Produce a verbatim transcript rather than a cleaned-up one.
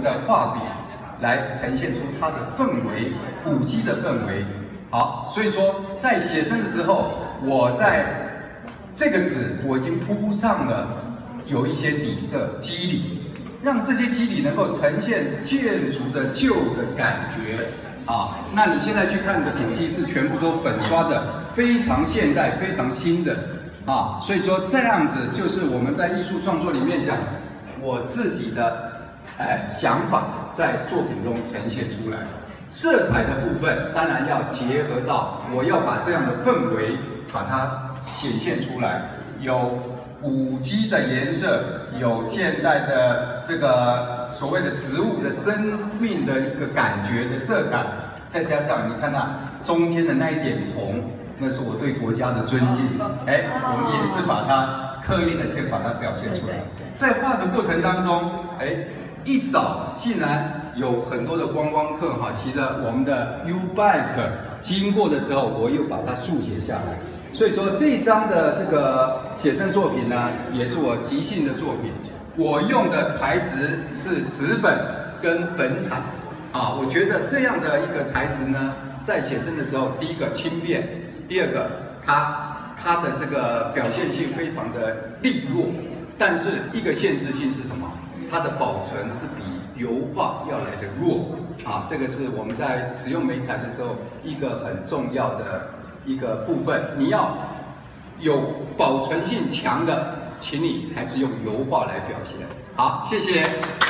的画笔来呈现出它的氛围，古迹的氛围。好，所以说在写生的时候，我在这个纸我已经铺上了有一些底色肌理，让这些肌理能够呈现建筑的旧的感觉。啊，那你现在去看的古迹是全部都粉刷的，非常现代、非常新的啊，所以说这样子就是我们在艺术创作里面讲我自己的哎想法在作品中呈现出来。色彩的部分当然要结合到我要把这样的氛围把它显现出来，有古迹的颜色，有现代的这个所谓的植物的生命的一个感觉的色彩，再加上你看它中间的那一点红，那是我对国家的尊敬。哎，我们也是把它刻意的去把它表现出来。在画的过程当中，哎，一早竟然有很多的观光客哈，骑着我们的 U bike 经过的时候，我又把它速写下来。所以说这一张的这个写生作品呢，也是我即兴的作品。我用的材质是纸本跟粉彩啊，我觉得这样的一个材质呢，在写生的时候，第一个轻便，第二个它它的这个表现性非常的利落，但是一个限制性是什么？它的保存是比油画要来的弱啊，这个是我们在使用媒材的时候一个很重要的一个部分。你要有保存性强的，请你还是用油画来表现。好，谢谢。